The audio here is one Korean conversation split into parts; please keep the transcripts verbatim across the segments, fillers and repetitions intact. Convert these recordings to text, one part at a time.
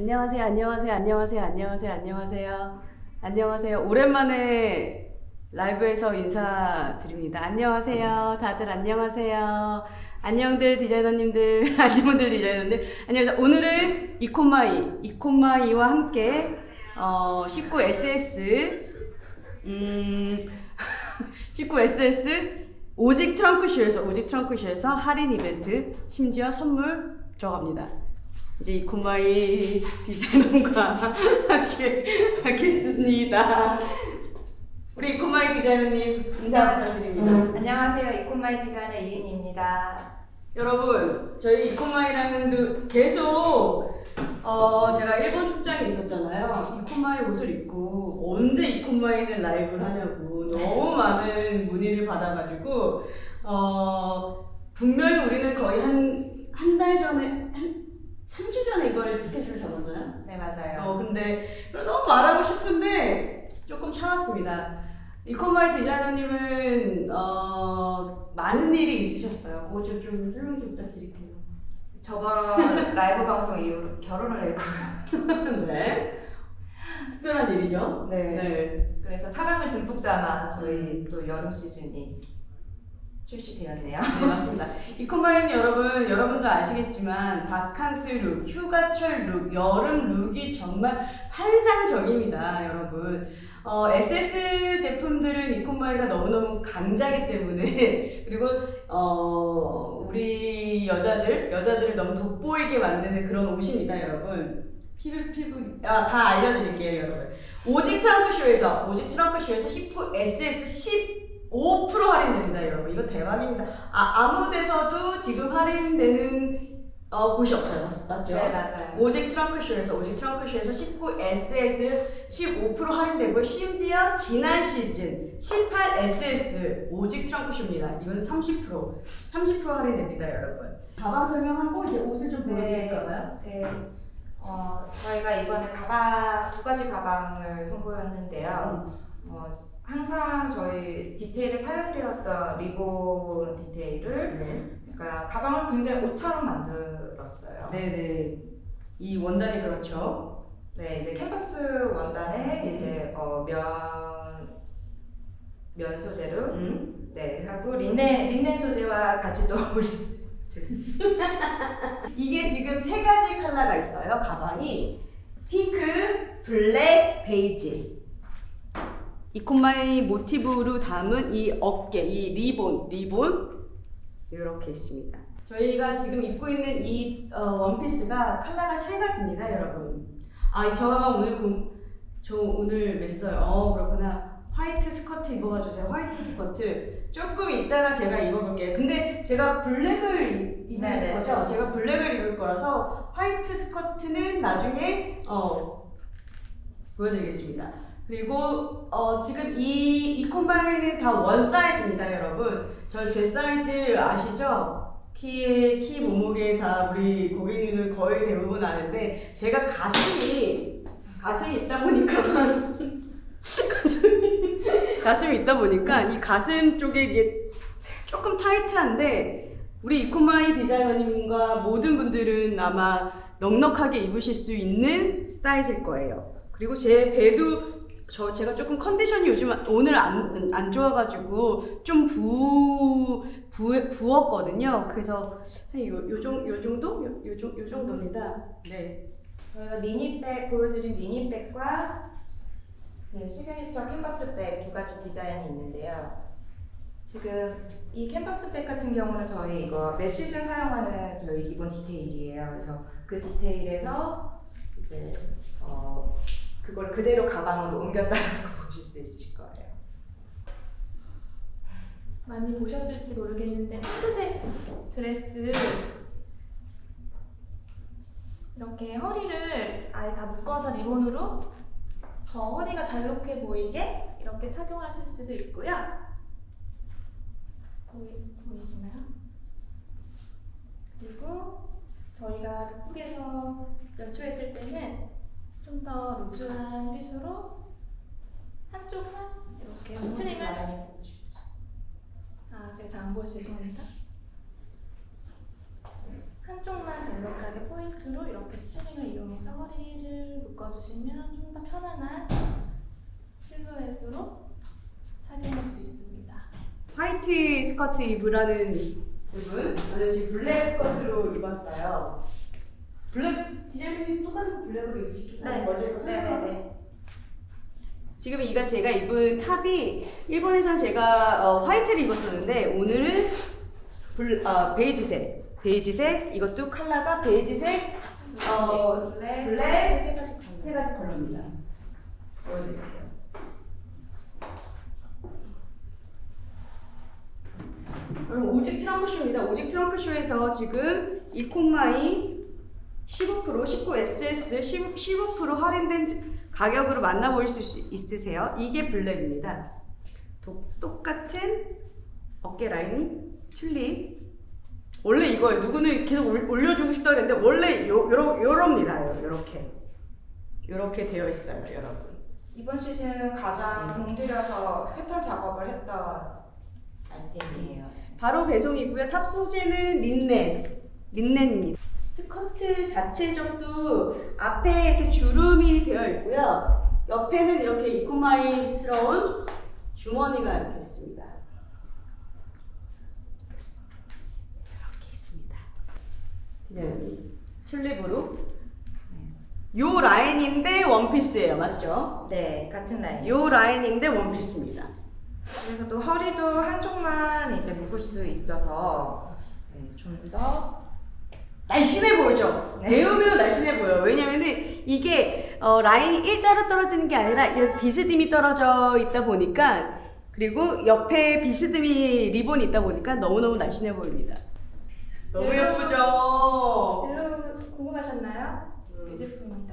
안녕하세요, 안녕하세요, 안녕하세요, 안녕하세요, 안녕하세요, 안녕하세요. 오랜만에 라이브에서 인사드립니다. 안녕하세요, 다들 안녕하세요. 안녕들 디자이너님들, 안녕들 디자이너님들, 안녕하세요. 오늘은 이코마이, 이코마이와 함께 어, 십구 에스에스, 음, 십구 에스에스 오직 트렁크쇼에서 오직 트렁크쇼에서 할인 이벤트, 심지어 선물 들어갑니다. 이제 이코마이 디자이너과 함께 하겠습니다. 우리 이코마이 디자이너님 인사 부탁드립니다. 안녕하세요. 이코마이 디자이너 이은입니다. 여러분, 저희 이코마이랑은 계속 어, 제가 일본 출장에 있었잖아요. 이코마이 옷을 입고 언제 이코마이는 라이브를 하냐고 너무 많은 문의를 받아가지고 어, 분명히 우리는 거의 한 한 달 전에 한 삼 주 전에 이걸 스케줄을 잡았나요? 네, 맞아요. 어, 근데 너무 말하고 싶은데 조금 참았습니다. 이코마이 디자이너님은 어, 많은 일이 있으셨어요. 그거 좀, 좀 설명 좀 부탁드릴게요. 저번 라이브 방송 이후로 결혼을 했고요. 네. 특별한 일이죠. 네. 네. 그래서 사랑을 듬뿍 담아 저희 또 여름 시즌이 출시되었네요. 네, 맞습니다. 이코마이는 여러분, 여러분도 아시겠지만 바캉스 룩, 휴가철 룩, 여름 룩이 정말 환상적입니다, 여러분. 어, 에스에스 제품들은 이코마이가 너무너무 강자기 때문에 그리고 어, 우리 여자들, 여자들을 너무 돋보이게 만드는 그런 옷입니다, 여러분. 피부, 피부, 아, 다 알려드릴게요, 여러분. 오직 트렁크쇼에서, 오직 트렁크쇼에서 십구 에스에스 십오 퍼센트 할인됩니다, 여러분. 이거 대박입니다. 아, 아무 데서도 지금 할인되는 어, 곳이 없어요. 맞죠? 네, 맞아요. 오직 트렁크쇼에서, 오직 트렁크쇼에서 십구 에스에스 십오 퍼센트 할인되고, 심지어 지난 시즌 십팔 에스에스 오직 트렁크쇼입니다. 이건 삼십 퍼센트, 삼십 퍼센트 할인됩니다, 여러분. 가방 설명하고 이제 옷을 좀 보여드릴까요? 네. 어, 저희가 이번에 가방, 두 가지 가방을 선보였는데요. 어, 항상 저희 디테일에 사용되었던 리본 디테일을 네. 그러니까 가방을 굉장히 옷처럼 만들었어요. 네네. 이 원단이 그렇죠. 네, 이제 캔버스 원단에 음. 이제 어, 면, 면 소재로 음. 네, 하고 린넨, 린넨 소재와 같이 또 어울리는 이게 지금 세 가지 컬러가 있어요. 가방이 핑크, 블랙, 베이지. 이코마이 모티브로 담은 이 어깨, 이 리본, 리본 이렇게 있습니다. 저희가 지금 입고 있는 이 어, 원피스가 컬러가 세 가지입니다, 여러분. 아, 저 가방 오늘 그, 저 오늘 맸어요. 어, 그렇구나. 화이트 스커트 입어봐주세요. 화이트 스커트. 조금 이따가 제가 입어볼게요. 근데 제가 블랙을 입을 네네. 거죠? 제가 블랙을 입을 거라서 화이트 스커트는 나중에 어, 보여드리겠습니다. 그리고 어, 지금 이 이코마이는 다 원 사이즈입니다, 여러분. 저 제 사이즈 아시죠? 키에 키 몸무게 다 우리 고객님은 거의 대부분 아는데 제가 가슴이 가슴이 있다 보니까 가슴이 가슴이 있다 보니까 이 가슴 쪽에 이게 조금 타이트한데 우리 이코마이 디자이너님과 모든 분들은 아마 넉넉하게 입으실 수 있는 사이즈일 거예요. 그리고 제 배도 저 제가 조금 컨디션이 요즘 오늘 안, 안 좋아가지고 좀 부, 부, 부었거든요. 그래서 한 요, 요, 정, 요 정도? 요, 요, 정- 요 정도입니다. 네. 저희가 미니백 보여드린 미니백과 이제 시그니처 캔버스백 두 가지 디자인이 있는데요. 지금 이 캔버스백 같은 경우는 저희 이거 매 시즌 사용하는 저희 기본 디테일이에요. 그래서 그 디테일에서 이제 어, 그걸 그대로 가방으로 옮겼다고 보실 수 있으실 거예요. 많이 보셨을지 모르겠는데 핑크색 드레스 이렇게 허리를 아예 다 묶어서 리본으로 더 허리가 자유롭게 보이게 이렇게 착용하실 수도 있고요. 보이, 보이시나요? 그리고 저희가 룩북에서 연출했을 때는 좀 더 루즈한 핏으로 한쪽만 이렇게 스트링을 라인이 보고 싶어요. 아, 제가 잘 안 보여서 죄송합니다. 한쪽만 잘록하게 포인트로 이렇게 스트링을 이용해서 허리를 묶어주시면 좀 더 편안한 실루엣으로 착용할 수 있습니다. 화이트 스커트 입으라는 부분, 저는 지금 블랙 스커트로 입었어요. 블랙 디자인이 똑같은 블랙으로 입으시겠어요? 먼저 입고 네네네. 지금 이가 제가 입은 탑이 일본에선 제가 어, 화이트를 입었었는데 오늘은 블, 어, 베이지색, 베이지색 이것도 컬러가 베이지색, 어, 블랙, 블랙, 세 가지 컬러. 세 가지 컬러입니다. 보여드릴게요. 여러분 오직 트렁크 쇼입니다. 오직 트렁크 쇼에서 지금 이 콤마이 십오 퍼센트, 십구 에스에스 십오 퍼센트 할인된 가격으로 만나볼 수 있으세요. 이게 블랙입니다. 도, 똑같은 어깨 라인이 튤립. 원래 이거예요. 누구는 계속 올, 올려주고 싶다 그랬는데 원래 요, 요러, 요럽니다. 요렇게 요렇게 되어 있어요, 여러분. 이번 시즌 가장 공들여서 패턴 작업을 했던 아이템이에요. 바로 배송이고요. 탑 소재는 린넨, 린넨입니다. 스커트 자체적도 앞에 이렇게 주름이 되어 있고요. 옆에는 이렇게 이코마이스러운 주머니가 이렇게 있습니다. 이렇게 있습니다. 디자인이 튤립으로. 요 라인인데 원피스예요, 맞죠? 네, 같은 라인. 요 라인인데 원피스입니다. 그래서 또 허리도 한쪽만 이제 묶을 수 있어서 네, 좀 더 날씬해 보이죠? 네. 매우 매우 날씬해 보여요. 왜냐면은 이게 어, 라인이 일자로 떨어지는 게 아니라 이렇게 비스듬히 떨어져 있다 보니까, 그리고 옆에 비스듬히 리본이 있다 보니까 너무너무 날씬해 보입니다. 너무 네. 예쁘죠? 옐로우 궁금하셨나요? 음. 이 제품입니다.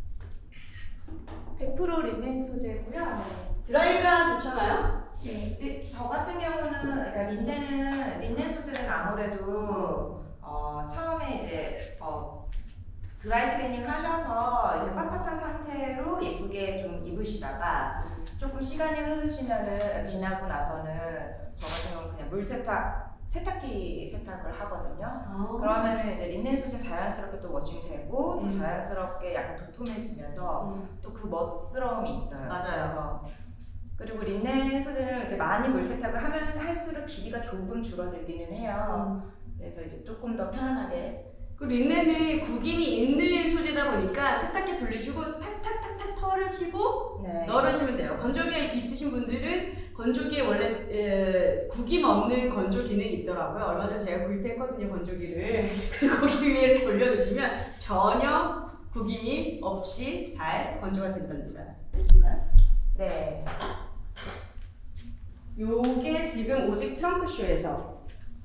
백 퍼센트 린넨 소재고요. 드라이가 좋잖아요? 네. 이- 저 같은 경우는 그러니까 린넨은 린넨 소재는 아무래도 어, 처음에 이제 어, 드라이 클리닝 하셔서 이제 빳빳한 상태로 예쁘게 좀 입으시다가 조금 시간이 흐르시면은 지나고 나서는 저 같은 경우는 그냥 물 세탁 세탁기 세탁을 하거든요. 아. 그러면은 이제 린넨 소재 자연스럽게 또 워싱되고 또 음. 자연스럽게 약간 도톰해지면서 음. 또 그 멋스러움이 있어요. 맞아요. 그래서 그리고 린넨 소재를 이제 많이 물 세탁을 하면 할수록 길이가 조금 줄어들기는 해요. 음. 그래서 이제 조금 더 편안하게. 그 린넨은 구김이 있는 소재다 보니까 세탁기 돌리시고 탁탁탁탁 털을 치고 네. 넣으시면 돼요. 건조기 있으신 분들은 건조기에 원래 에, 구김 없는 건조 기능이 있더라고요. 얼마 전에 제가 구입했거든요, 건조기를. 거기 위에 이렇게 올려두시면 전혀 구김이 없이 잘 건조가 된답니다. 됐나요? 네. 요게 지금 오직 트렁크쇼에서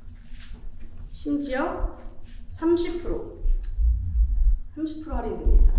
심지어 삼십 퍼센트 삼십 퍼센트 할인됩니다.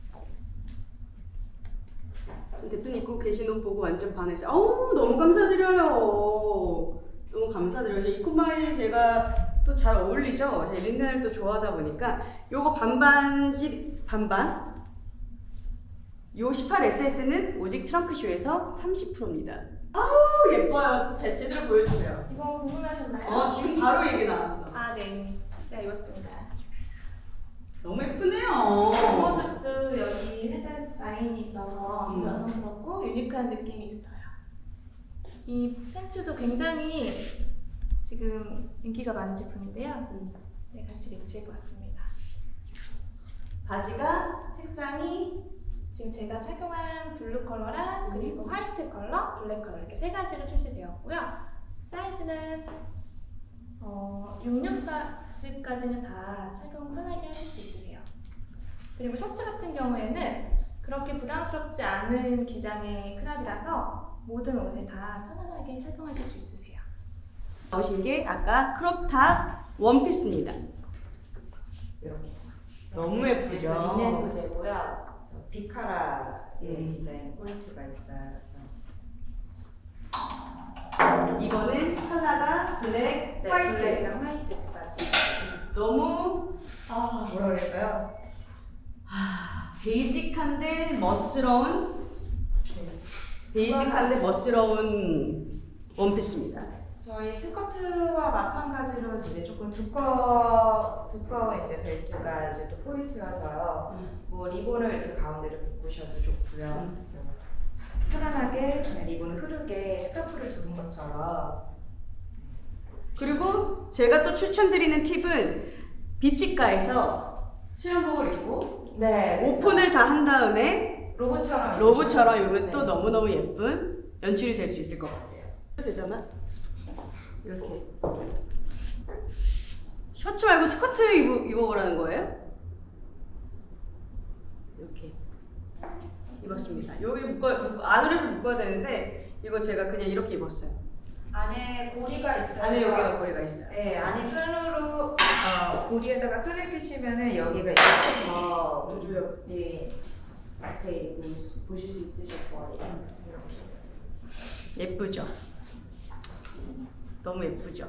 대표님 입고 계신 옷 보고 완전 반했어요. 어우, 너무 감사드려요. 너무 감사드려요. 이코마일 제가 또 잘 어울리죠? 제가 린넨을 또 좋아하다 보니까 요거 반반씩 반반, 요 십팔 에스에스는 오직 트렁크쇼에서 삼십 퍼센트입니다. 아우, 예뻐요. 제, 제대로 보여주세요. 이거 궁금하셨나요? 어, 지금 바로 얘기 나왔어. 아, 네. 제가 입었습니다. 너무 예쁘네요. 뒷모습도 여기 회색 라인이 있어서 음. 여성스럽고 유니크한 느낌이 있어요. 이 팬츠도 굉장히 지금 인기가 많은 제품인데요. 음. 네, 같이 매치해보았습니다. 바지가 색상이 지금 제가 착용한 블루 컬러랑 그리고 화이트 컬러, 블랙 컬러 이렇게 세 가지로 출시되었고요. 사이즈는 어, 육십육 사이즈까지는 다 착용 편하게 하실 수 있으세요. 그리고 셔츠 같은 경우에는 그렇게 부담스럽지 않은 기장의 크랍이라서 모든 옷에 다 편안하게 착용하실 수 있으세요. 나오신 게 아까 크롭탑 원피스입니다. 이렇게. 너무 예쁘죠? 린넨 소재고요. 그래서 비카라의 음. 디자인 포인트가 있어요. 이거는 컬러가 블랙, 네, 화이트. 블랙이랑 화이트 두 가지. 너무 아, 뭐라 그럴까요? 아, 베이직한데 멋스러운 베이직한데 멋스러운 원피스입니다. 저희 스커트와 마찬가지로 이제 조금 두꺼 두꺼운 이제 벨트가 이제 또 포인트여서요. 음. 뭐 리본을 이렇게 가운데를 묶으셔도 좋고요. 음. 편안하게 그냥 리본을 흐르게 스카프를 두른 것처럼. 그리고 제가 또 추천드리는 팁은 비치가에서 수영복을 입고 네, 오픈을 다 한 다음에 로봇처럼 로브처럼 입으시면- 입으면 또 네. 너무너무 예쁜 연출이 될 수 있을 것 같아요. 되잖아? 이렇게 셔츠 말고 스커트 입어, 입어보라는 거예요? 이렇게 입었습니다. 여기 묶어, 묶어 안으로 해서 묶어야 되는데 이거 제가 그냥 이렇게 입었어요. 안에 고리가 있어요. 안에 여기가 고리가 있어요. 네, 안에 끈으로 어, 고리에다가 끈을 끼시면은 여기가 이렇게 더 부드럽게 자세히 볼 수- 보실 수 있으실 거예요. 이렇게. 예쁘죠? 너무 예쁘죠?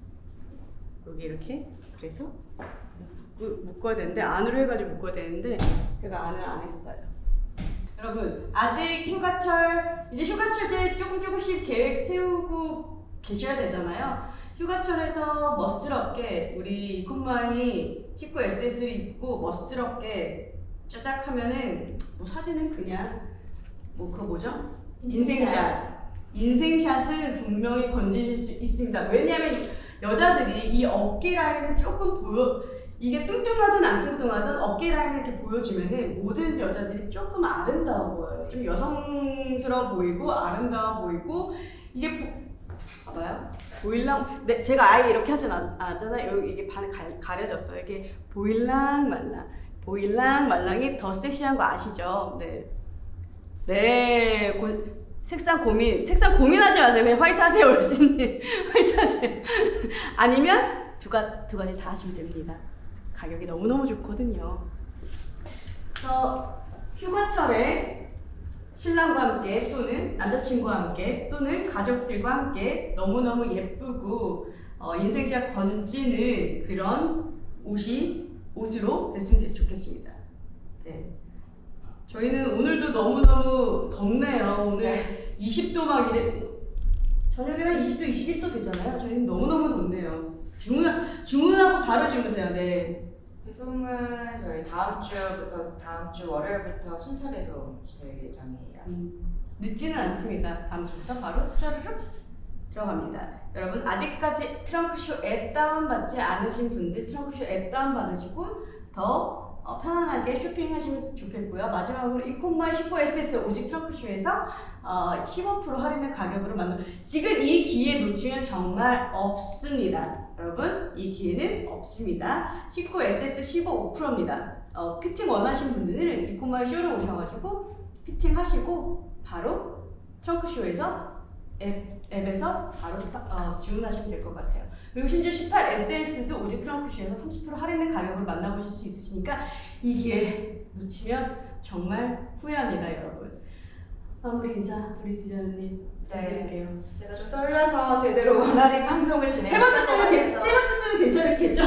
여기 이렇게 그래서 묶, 묶어야 되는데 안으로 해가지고 묶어야 되는데 제가 안을 안 했어요. 여러분 아직 휴가철 이제 휴가철제 조금 조금씩 계획 세우고 계셔야 되잖아요. 휴가철에서 멋스럽게 우리 이코마이 십구 에스에스를 입고 멋스럽게 짜작 하면은 뭐 사진은 그냥 뭐 그거 뭐죠? 인생샷. 인생샷은 분명히 건지실 수 있습니다. 왜냐하면 여자들이 이 어깨 라인을 조금 보여 이게 뚱뚱하든 안 뚱뚱하든 어깨 라인을 이렇게 보여주면은 모든 여자들이 조금 아름다워 보여요. 좀 여성스러워 보이고 아름다워 보이고 이게 보, 봐봐요. 보일랑 네, 제가 아예 이렇게 하진 않, 않았잖아요. 여기 이게 반 가, 가려졌어요. 이게 보일랑 말랑 보일랑 말랑이 더 섹시한 거 아시죠? 네. 네. 고, 색상 고민, 색상 고민하지 마세요. 그냥 화이트 하세요, 올신님. 화이트 하세요. 아니면 두, 가, 두 가지 다 하시면 됩니다. 가격이 너무너무 좋거든요. 그래서 휴가철에 신랑과 함께 또는 남자친구와 함께 또는 가족들과 함께 너무너무 예쁘고 어, 인생샷 건지는 그런 옷이, 옷으로 됐으면 좋겠습니다. 네. 저희는 오늘도 너무너무 덥네요. 오늘 네. 이십 도 막 이래. 저녁에는 이십 도, 이십일 도 되잖아요. 저희는 너무너무 덥네요. 주문, 주문하고 바로 주무세요. 네. 배송은 저희 다음 주부터 다음 주 월요일부터 순차 배송 될 예정이에요. 음, 늦지는 않습니다. 다음 주부터 바로 쭈르륵 들어갑니다. 여러분 아직까지 트렁크쇼 앱 다운받지 않으신 분들 트렁크쇼 앱 다운받으시고 더 어, 편안하게 쇼핑하시면 좋겠고요. 마지막으로 이코마이 십구 에스에스 오직 트렁크쇼에서 어, 십오 퍼센트 할인된 가격으로 만든 지금 이 기회 놓치면 정말 없습니다. 여러분 이 기회는 없습니다. 십구 에스에스 십오 퍼센트입니다. 어, 피팅 원하시는 분들은 이코마이 쇼로 오셔가지고 피팅 하시고 바로 트렁크쇼에서 앱, 앱에서 바로 사, 어, 주문하시면 될 것 같아요. 그리고 심지어 십팔 에스에스도 오직 트렁크쇼에서 삼십 퍼센트 할인된 가격을 만나보실 수 있으시니까 이 기회 놓치면 정말 후회합니다, 여러분. 마무리 인사 우리 디자이너님 부탁드릴게요. 제가 좀 떨려서 제대로 원활히 방송을 진행. 세 번째 때도 괜- 세 번째 때도 괜찮겠죠?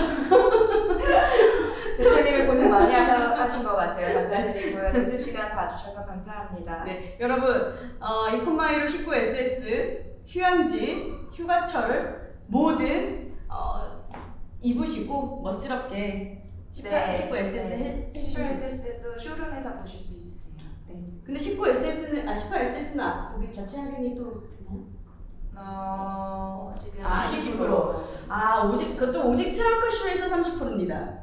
대표님이 고생 많이 하셔, 하신 것 같아요. 감사드리고요. 늦은 시간 봐주셔서 감사합니다. 네, 여러분 어, 이코마이로 십구 에스에스 휴양지, 휴가철 모든 어, 입으시고 멋스럽게 십팔, 십구 에스에스 해, 십구 해주시면 에스에스도 쇼룸에서 보실 수 있으세요. 네. 근데 십구 에스에스는 아 십팔 에스에스는 아, 여기 자체 할인이 또 되나요? 어, 지금 아, 이십 퍼센트. 아 오직 그것도 오직 트렁크쇼에서 삼십 퍼센트입니다.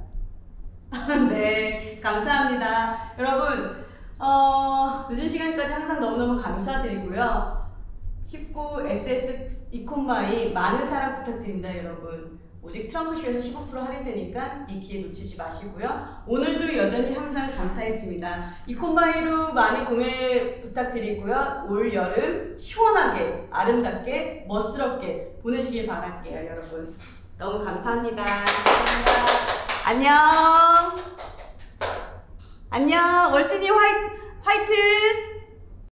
네, 감사합니다. 여러분 어, 늦은 시간까지 항상 너무너무 감사드리고요. 십구 에스에스 이코마이 많은 사랑 부탁드립니다, 여러분. 오직 트렁크쇼에서 십오 퍼센트 할인되니까 이 기회 놓치지 마시고요. 오늘도 여전히 항상 감사했습니다. 이코마이로 많이 구매 부탁드리고요. 올 여름 시원하게, 아름답게, 멋스럽게 보내시길 바랄게요, 여러분. 너무 감사합니다. 감사합니다. 안녕. 안녕. 월스님 화이, 화이트.